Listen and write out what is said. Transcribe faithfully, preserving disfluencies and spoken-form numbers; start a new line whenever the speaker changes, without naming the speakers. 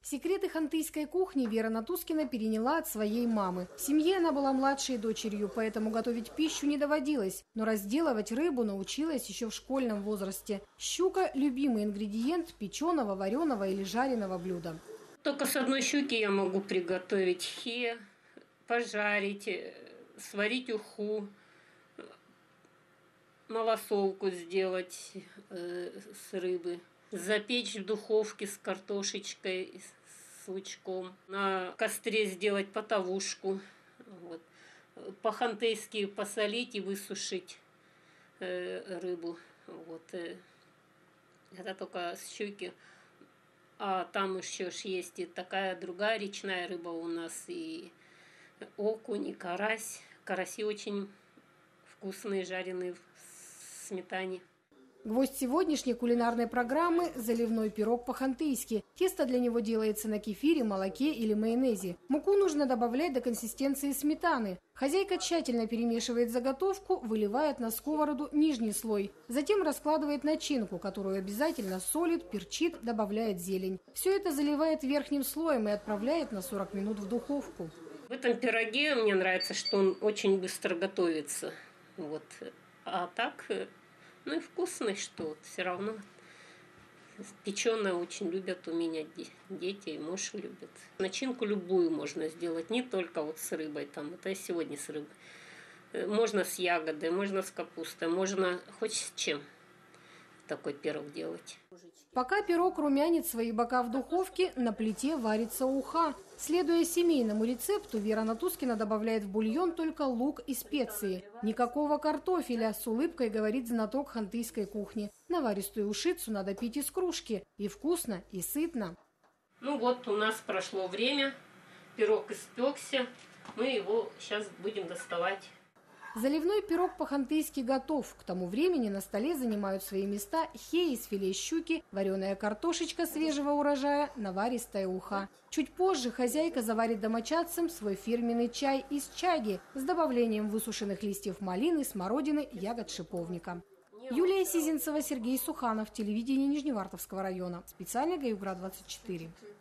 Секреты хантыйской кухни Вера Натускина переняла от своей мамы. В семье она была младшей дочерью, поэтому готовить пищу не доводилось. Но разделывать рыбу научилась еще в школьном возрасте. Щука – любимый ингредиент печеного, вареного или жареного блюда.
Только с одной щуки я могу приготовить хе, пожарить, сварить уху, малосолку сделать э, с рыбы. Запечь в духовке с картошечкой, с лучком. На костре сделать потовушку. Вот. По-хантейски посолить и высушить э, рыбу. Вот. Это только с щуки. А там еще есть и такая другая речная рыба у нас. И окунь, и карась. Караси очень вкусные, жареные в сметане.
Гвоздь сегодняшней кулинарной программы – заливной пирог по-хантыйски. Тесто для него делается на кефире, молоке или майонезе. Муку нужно добавлять до консистенции сметаны. Хозяйка тщательно перемешивает заготовку, выливает на сковороду нижний слой. Затем раскладывает начинку, которую обязательно солит, перчит, добавляет зелень. Все это заливает верхним слоем и отправляет на сорок минут в духовку.
В этом пироге мне нравится, что он очень быстро готовится. Вот. А так... Ну и вкусный, что все равно. Печеное очень любят у меня дети, и муж любит. Начинку любую можно сделать, не только вот с рыбой. Там, это я сегодня с рыбой. Можно с ягодой, можно с капустой, можно хоть с чем такой пирог делать.
Пока пирог румянит свои бока в духовке, на плите варится уха. Следуя семейному рецепту, Вера Натускина добавляет в бульон только лук и специи. Никакого картофеля, с улыбкой говорит знаток хантыйской кухни. Наваристую ушицу надо пить из кружки. И вкусно, и сытно.
Ну вот у нас прошло время, пирог испекся, мы его сейчас будем доставать.
Заливной пирог по-хантыйски готов. К тому времени на столе занимают свои места хе из филе щуки, вареная картошечка свежего урожая, наваристая уха. Чуть позже хозяйка заварит домочадцам свой фирменный чай из чаги с добавлением высушенных листьев малины, смородины, ягод шиповника. Юлия Сизинцева, Сергей Суханов, телевидение Нижневартовского района. Специально Гаюгра двадцать четыре.